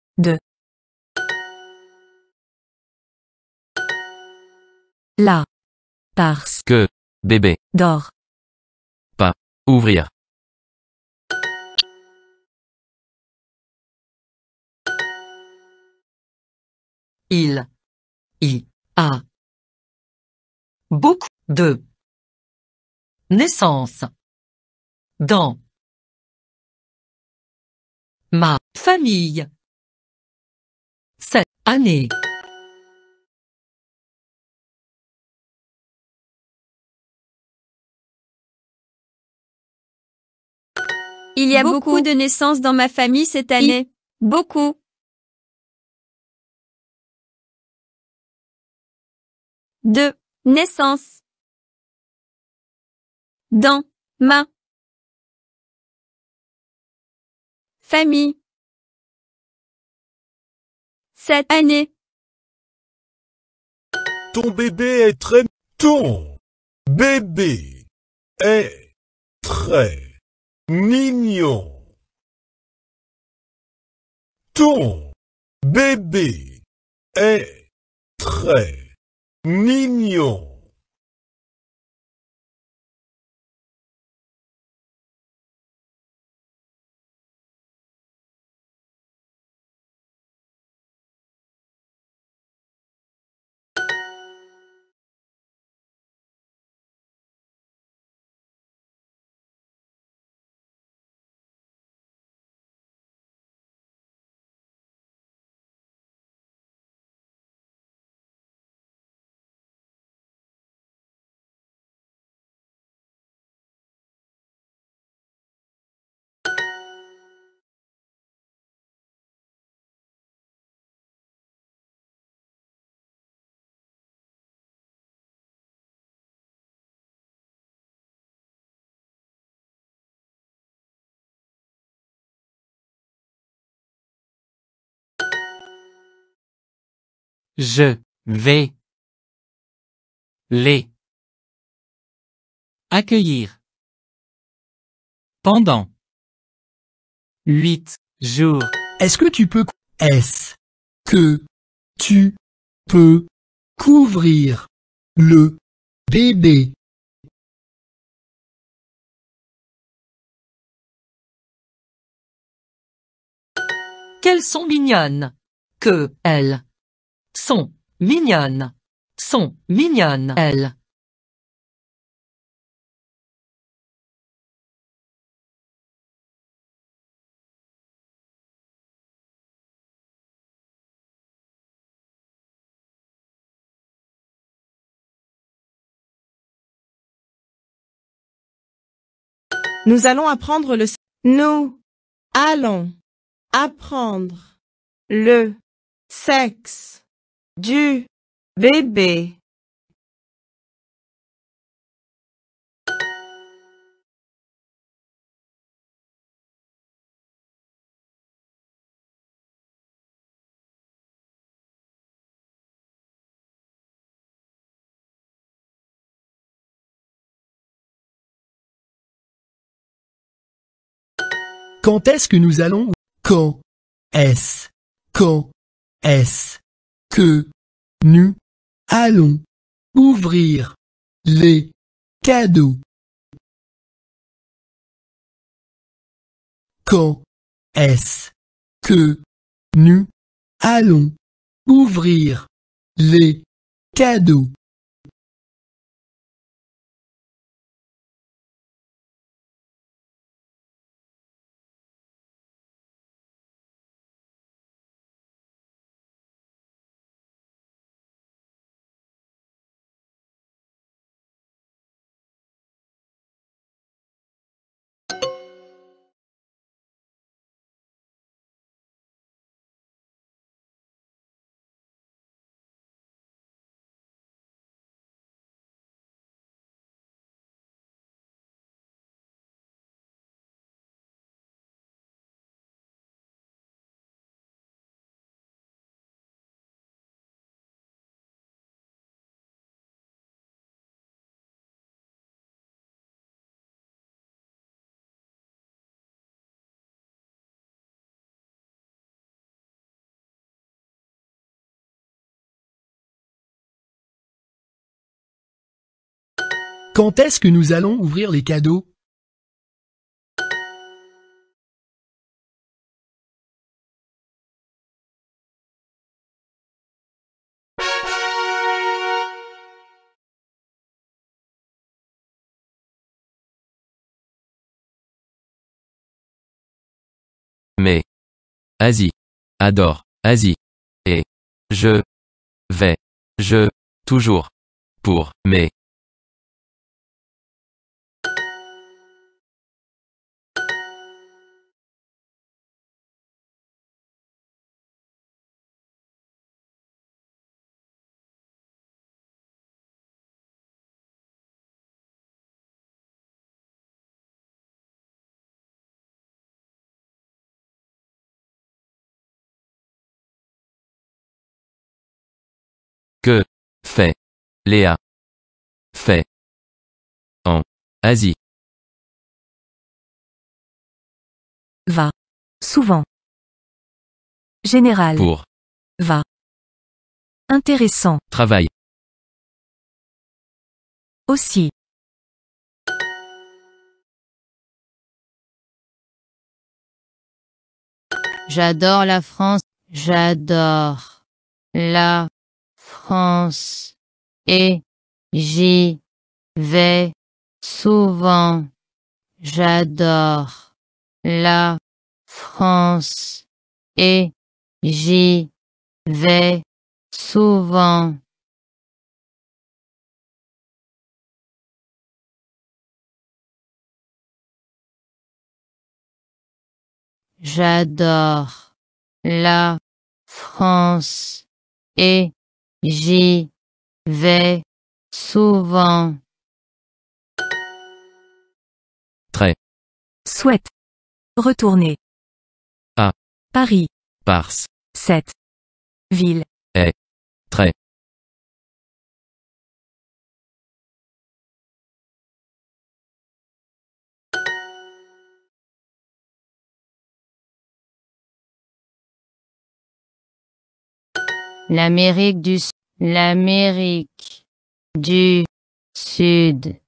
de, la, parce que, bébé, d'or, ouvrir, il, y a beaucoup de naissance dans ma famille cette année. Il y a beaucoup de naissances dans ma famille cette année. Beaucoup. De naissances dans ma famille cette année. Ton bébé est très... Ton bébé est très mignon. Ton bébé est très mignon. je vais les accueillir pendant 8 jours. Est-ce que tu peux couvrir le bébé? Qu'elles sont mignonnes. Que elles sont mignonnes. Sont mignonnes elles. Nous allons apprendre le... Nous allons apprendre le sexe du bébé. Quand est-ce que nous allons? Quand est-ce que nous allons ouvrir les cadeaux? Quand est-ce que nous allons ouvrir les cadeaux? Quand est-ce que nous allons ouvrir les cadeaux? Mais. Asie. Adore. Asie. Et. Je. Vais. Je. Toujours. Pour. Mais. Que. Fait. Léa. Fait. En. Asie. Va. Souvent. Général. Pour. Va. Intéressant. Travail. Aussi. J'adore la France. J'adore la France. Et j'y vais souvent. J'adore la France. Et j'y vais souvent. J'adore la France. Et j'y vais souvent. Très. Souhaite. Retourner. À. Paris. Parce. Cette. Ville. Est. Très. L'Amérique du Sud. L'Amérique du Sud.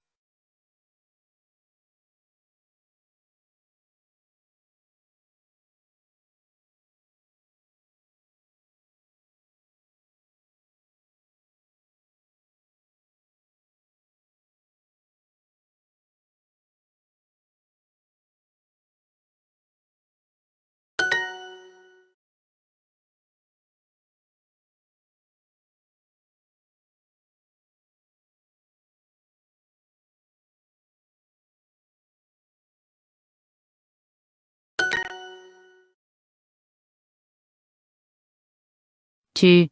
Tu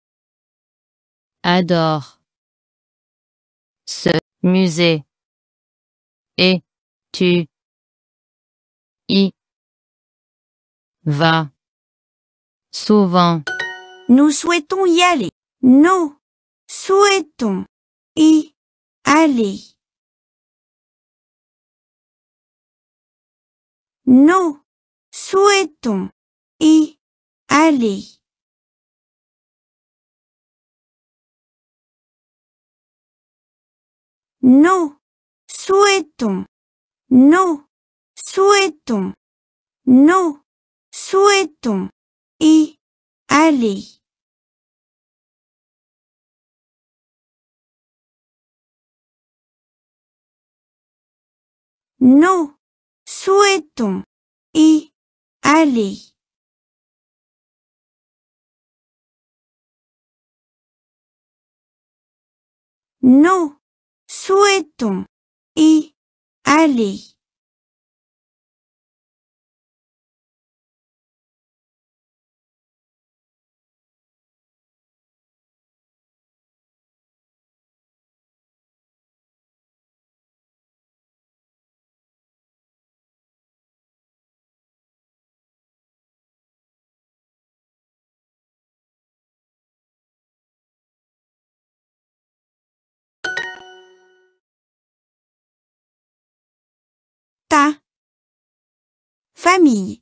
adores ce musée et tu y vas souvent. Nous souhaitons y aller. Nous souhaitons y aller. Nous souhaitons y aller. Nous souhaitons. Nous souhaitons. Nous souhaitons y aller. Nous souhaitons y aller. Nous souhaitons y aller. Ta famille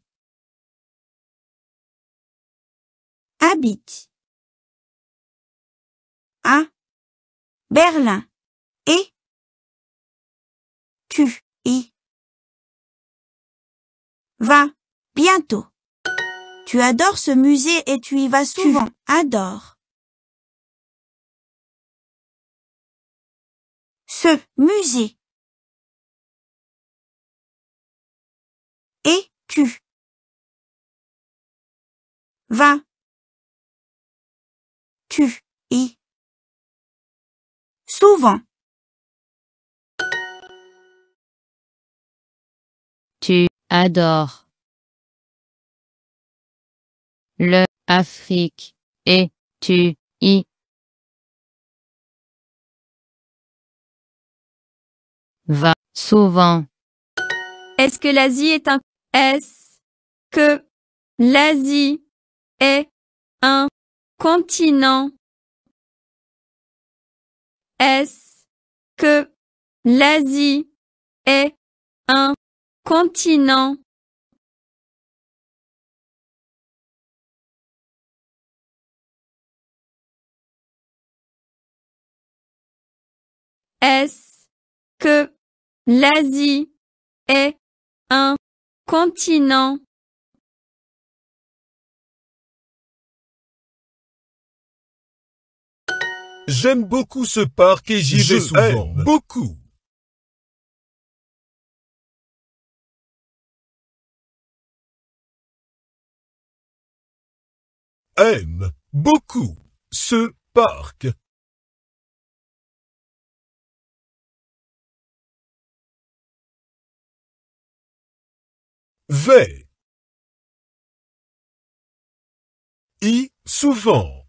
habite à Berlin et tu y vas bientôt. Tu adores ce musée et tu y vas souvent. Adore. Ce musée. Et tu vas. Tu y souvent. Tu adores le Afrique et tu y vas souvent. Est-ce que l'Asie est un... Est-ce que l'Asie est un continent? Est-ce que l'Asie est un continent? Est-ce que l'Asie est un continent? J'aime beaucoup ce parc et j'y vais souvent. Beaucoup. Aime beaucoup ce parc. Vais y souvent.